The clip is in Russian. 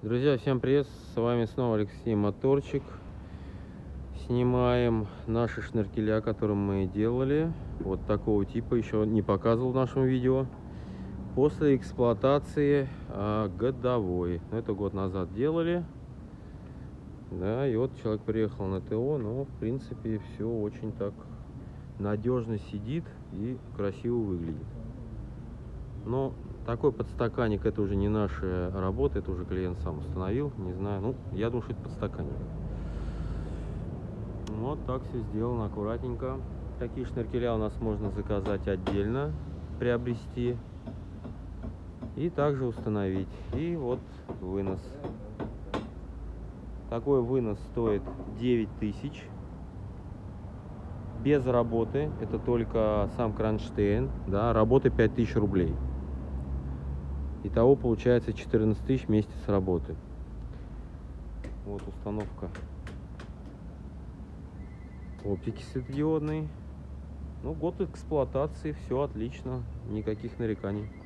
Друзья, всем привет! С вами снова Алексей Моторчик. Снимаем наши шнуркеля, которые мы делали. Вот такого типа, еще не показывал в нашем видео. После эксплуатации годовой. Это год назад делали. Да, и вот человек приехал на ТО, но в принципе все очень так надежно сидит и красиво выглядит. Но такой подстаканник — это уже не наша работа, это уже клиент сам установил, не знаю, ну, я думаю, что это подстаканник. Вот так все сделано аккуратненько. Такие шнуркеля у нас можно заказать отдельно, приобрести и также установить. И вот вынос. Такой вынос стоит 9000. Без работы, это только сам кронштейн, да, работы 5000 рублей. Итого получается 14 тысяч вместе с работы. Вот установка оптики светодиодной. Ну, год эксплуатации, все отлично, никаких нареканий.